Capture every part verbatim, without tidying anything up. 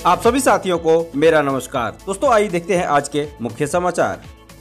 आप सभी साथियों को मेरा नमस्कार। दोस्तों आइए देखते हैं आज के मुख्य समाचार।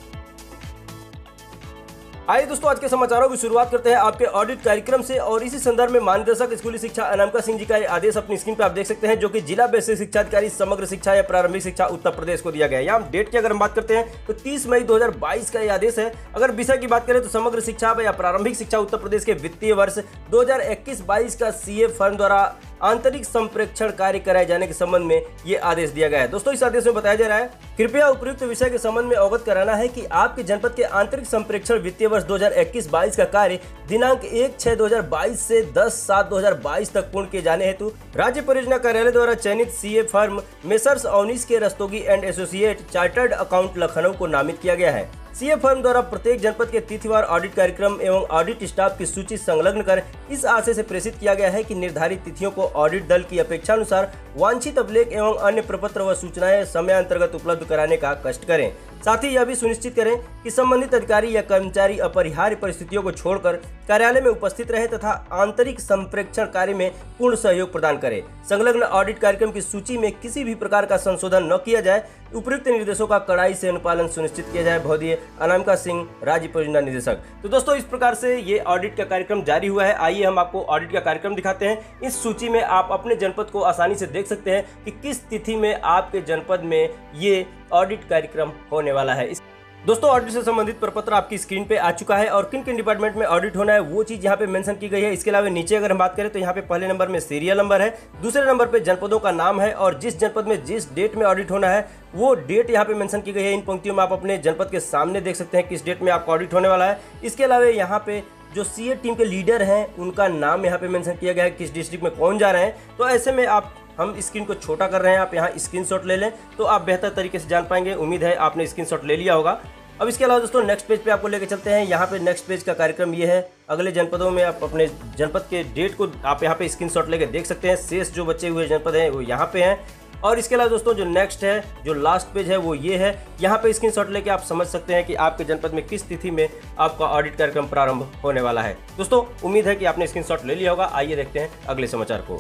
आइए दोस्तों आज के समाचारों की शुरुआत करते हैं आपके ऑडिट कार्यक्रम से और इसी संदर्भ में महानिदेशक स्कूली शिक्षा अनामिका सिंह जी का ये आदेश अपनी स्क्रीन पर आप देख सकते हैं, जो कि जिला बेसिक शिक्षा अधिकारी समग्र शिक्षा या प्रारंभिक शिक्षा उत्तर प्रदेश को दिया गया है। यहाँ डेट की अगर हम बात करते हैं तो तीस मई दो हजार बाईस का ये आदेश है। अगर विषय की बात करें तो समग्र शिक्षा या प्रारंभिक शिक्षा उत्तर प्रदेश के वित्तीय वर्ष दो हजार इक्कीस बाईस का सीए फर्म द्वारा आंतरिक संप्रेक्षण कार्य कराए जाने के संबंध में ये आदेश दिया गया है। दोस्तों इस आदेश में बताया जा रहा है, कृपया उपयुक्त विषय के संबंध में अवगत कराना है कि आपके जनपद के आंतरिक संप्रेक्षण वित्तीय वर्ष दो हजार इक्कीस बाईस का कार्य दिनांक एक छह दो हजार बाईस से दस सात दो हजार बाईस तक पूर्ण किए जाने हेतु राज्य परियोजना कार्यालय द्वारा चयनित CA firm messrs Avnish K Rastogi and associate chartered account Lucknow को नामित किया गया है। सीए फर्म द्वारा प्रत्येक जनपद के तिथिवार ऑडिट कार्यक्रम एवं ऑडिट स्टाफ की सूची संलग्न कर इस आशय से प्रेषित किया गया है कि निर्धारित तिथियों को ऑडिट दल की अपेक्षानुसार वांछित अभिलेख एवं अन्य प्रपत्र व सूचनाएं समय अंतर्गत उपलब्ध कराने का कष्ट करें। साथ ही यह भी सुनिश्चित करें कि संबंधित अधिकारी या कर्मचारी अपरिहार्य परिस्थितियों को छोड़कर कार्यालय में उपस्थित रहे तथा आंतरिक संप्रेक्षण कार्य में पूर्ण सहयोग प्रदान करें। संलग्न ऑडिट कार्यक्रम की सूची में किसी भी प्रकार का संशोधन न किया जाए, उपयुक्त निर्देशों का कड़ाई से अनुपालन सुनिश्चित किया जाए। भौदीय अनामिका सिंह, राज्य परियोजना निदेशक। तो दोस्तों इस प्रकार से ये ऑडिट का कार्यक्रम जारी हुआ है। आइए हम आपको ऑडिट का कार्यक्रम दिखाते हैं। इस सूची में आप अपने जनपद को आसानी से देख सकते हैं कि किस तिथि में आपके जनपद में ये ऑडिट कार्यक्रम होने वाला है। दोस्तों ऑडिट से संबंधित प्रपत्र आपकी स्क्रीन पे आ चुका है और किन किन डिपार्टमेंट में ऑडिट होना है वो चीज यहाँ पे मेंशन की गई है। इसके अलावा नीचे अगर हम बात करें तो यहाँ पे पहले नंबर में सीरियल नंबर है, दूसरे नंबर पे जनपदों का नाम है और जिस जनपद में जिस डेट में ऑडिट होना है वो डेट यहाँ पे मेंशन की गई है। इन पंक्तियों में आप अपने जनपद के सामने देख सकते हैं किस डेट में आपका ऑडिट होने वाला है। इसके अलावा यहाँ पे जो सीए टीम के लीडर हैं उनका नाम यहाँ पे मेंशन किया गया है, किस डिस्ट्रिक्ट में कौन जा रहे हैं। तो ऐसे में आप हम स्क्रीन को छोटा कर रहे हैं, आप यहाँ स्क्रीनशॉट ले लें तो आप बेहतर तरीके से जान पाएंगे। उम्मीद है आपने स्क्रीनशॉट ले लिया होगा। अब इसके अलावा दोस्तों नेक्स्ट पेज पे आपको लेके चलते हैं। यहाँ पे नेक्स्ट पेज का कार्यक्रम ये है। अगले जनपदों में आप अपने जनपद के डेट को आप यहाँ पे स्क्रीनशॉट लेके देख सकते हैं। शेष जो बचे हुए जनपद हैं वो यहाँ पे हैं। और इसके अलावा दोस्तों जो नेक्स्ट है, जो लास्ट पेज है वो ये है। यहाँ पे स्क्रीनशॉट लेके आप समझ सकते हैं कि आपके जनपद में किस तिथि में आपका ऑडिट कार्यक्रम प्रारंभ होने वाला है। दोस्तों उम्मीद है कि आपने स्क्रीनशॉट ले लिया होगा। आइए देखते हैं अगले समाचार को।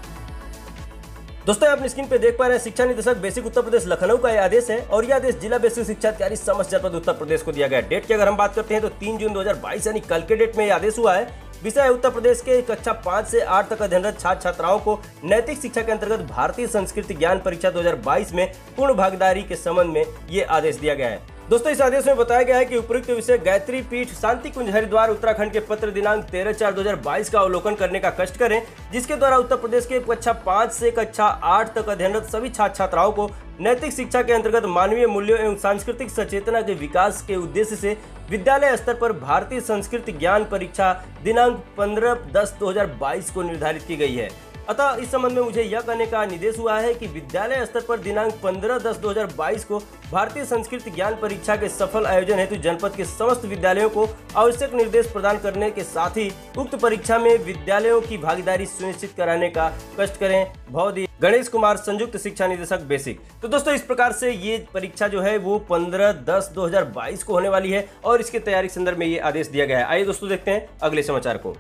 दोस्तों आप स्क्रीन पे देख पा रहे हैं शिक्षा निदेशक बेसिक उत्तर प्रदेश लखनऊ का यह आदेश है और यह आदेश जिला बेसिक शिक्षा अधिकारी समस्त जनपद उत्तर प्रदेश को दिया गया है। डेट की अगर हम बात करते हैं तो तीन जून दो हजार बाईस यानी कल के डेट में यह आदेश हुआ है। विषय है उत्तर प्रदेश के कक्षा पाँच से आठ तक अध्ययनरत छात्र छात्राओं को नैतिक शिक्षा के अंतर्गत भारतीय संस्कृति ज्ञान परीक्षा दो हजार बाईस में पूर्ण भागीदारी के संबंध में ये आदेश दिया गया है। दोस्तों इस आदेश में बताया गया है कि उपयुक्त विषय गायत्री पीठ शांति कुंज हरिद्वार उत्तराखंड के पत्र दिनांक तेरह चार दो हजार बाईस का अवलोकन करने का कष्ट करें, जिसके द्वारा उत्तर प्रदेश के कक्षा पाँच से कक्षा आठ तक अध्ययनरत सभी छात्र छात्राओं को नैतिक शिक्षा के अंतर्गत मानवीय मूल्यों एवं सांस्कृतिक सचेतना के विकास के उद्देश्य से विद्यालय स्तर पर भारतीय संस्कृति ज्ञान परीक्षा दिनांक पंद्रह दस दो हजार बाईस को निर्धारित की गई है। अतः इस संबंध में मुझे यह कहने का निर्देश हुआ है कि विद्यालय स्तर पर दिनांक पंद्रह दस दो हजार बाईस को भारतीय संस्कृति ज्ञान परीक्षा के सफल आयोजन हेतु जनपद के समस्त विद्यालयों को आवश्यक निर्देश प्रदान करने के साथ ही उक्त परीक्षा में विद्यालयों की भागीदारी सुनिश्चित कराने का कष्ट करें। भौदी गणेश कुमार, संयुक्त शिक्षा निदेशक बेसिक। तो दोस्तों इस प्रकार से ये परीक्षा जो है वो पंद्रह दस दो हजार बाईस को होने वाली है और इसके तैयारी के संदर्भ में ये आदेश दिया गया है। आइए दोस्तों देखते हैं अगले समाचार को।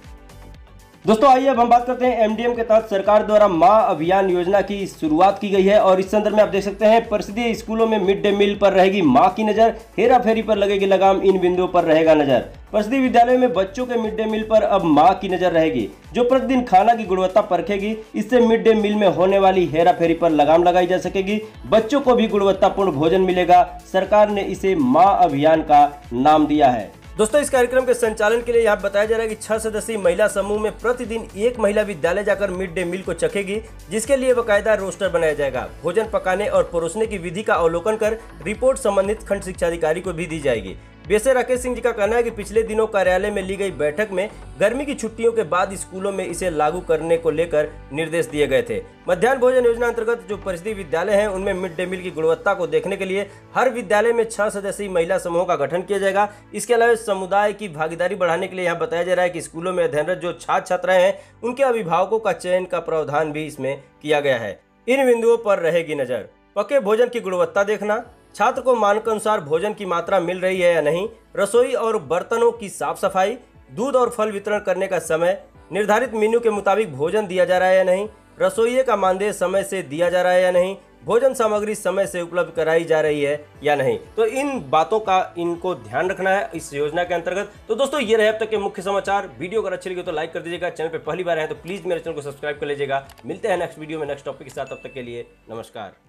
दोस्तों आइए अब हम बात करते हैं एमडीएम के तहत सरकार द्वारा माँ अभियान योजना की शुरुआत की गई है और इस संदर्भ में आप देख सकते हैं परिषदीय स्कूलों में मिड डे मील पर रहेगी माँ की नजर, हेरा फेरी पर लगेगी लगाम, इन बिंदुओं पर रहेगा नजर। परिषदीय विद्यालयों में बच्चों के मिड डे मील पर अब माँ की नजर रहेगी, जो प्रतिदिन खाना की गुणवत्ता परखेगी। इससे मिड डे मील में होने वाली हेरा फेरी पर लगाम लगाई जा सकेगी, बच्चों को भी गुणवत्तापूर्ण भोजन मिलेगा। सरकार ने इसे माँ अभियान का नाम दिया है। दोस्तों इस कार्यक्रम के संचालन के लिए यहाँ बताया जा रहा है कि छह सदस्यीय महिला समूह में प्रतिदिन एक महिला विद्यालय जाकर मिड डे मील को चखेगी, जिसके लिए बकायदा रोस्टर बनाया जाएगा। भोजन पकाने और परोसने की विधि का अवलोकन कर रिपोर्ट संबंधित खंड शिक्षा अधिकारी को भी दी जाएगी। बीएसए राकेश सिंह जी का कहना है कि पिछले दिनों कार्यालय में ली गई बैठक में गर्मी की छुट्टियों के बाद स्कूलों में इसे लागू करने को लेकर निर्देश दिए गए थे। मध्याह्न भोजन योजना अंतर्गत जो परिषदीय विद्यालय हैं उनमें मिड डे मील की गुणवत्ता को देखने के लिए हर विद्यालय में छह सदस्यीय महिला समूह का गठन किया जाएगा। इसके अलावा समुदाय की भागीदारी बढ़ाने के लिए यहाँ बताया जा रहा है कि स्कूलों में अध्ययनरत जो छात्र छात्राएं हैं उनके अभिभावकों का चयन का प्रावधान भी इसमें किया गया है। इन बिंदुओं पर रहेगी नजर। पके भोजन की गुणवत्ता देखना, छात्र को मानकानुसार भोजन की मात्रा मिल रही है या नहीं, रसोई और बर्तनों की साफ सफाई, दूध और फल वितरण करने का समय, निर्धारित मेन्यू के मुताबिक भोजन दिया जा रहा है या नहीं, रसोइये का मानदेय समय से दिया जा रहा है या नहीं, भोजन सामग्री समय से उपलब्ध कराई जा रही है या नहीं। तो इन बातों का इनको ध्यान रखना है इस योजना के अंतर्गत। तो दोस्तों ये रहे अब तक के मुख्य समाचार। वीडियो अगर अच्छी लगी तो लाइक कर दीजिएगा, चैनल पे पहली बार आए तो प्लीज मेरे चैनल को सब्सक्राइब कर लीजिएगा। मिलते हैं नेक्स्ट वीडियो में नेक्स्ट टॉपिक के साथ, तब तक के लिए नमस्कार।